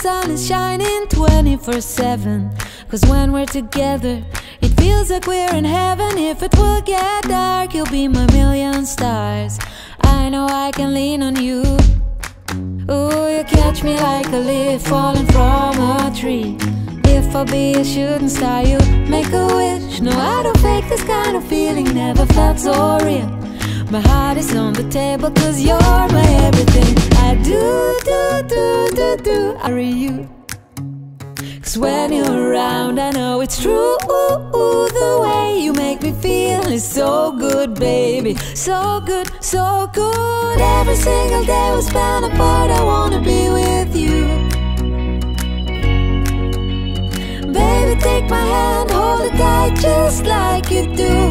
sun is shining 24/7. Cause when we're together, it feels like we're in heaven. If it will get dark, you'll be my million stars. I know I can lean on you. Ooh, you catch me like a leaf falling from a tree. If I'll be a shooting star, you make a wish. No, I don't fake this kind of feeling, never felt so real. My heart is on the table cause you're my everything. I do, I read you. Cause when you're around, I know it's true. The way you make me feel is so good, baby. So good, so good. Every single day we spend apart, I wanna be with you. Baby, take my hand, hold it tight just like you do.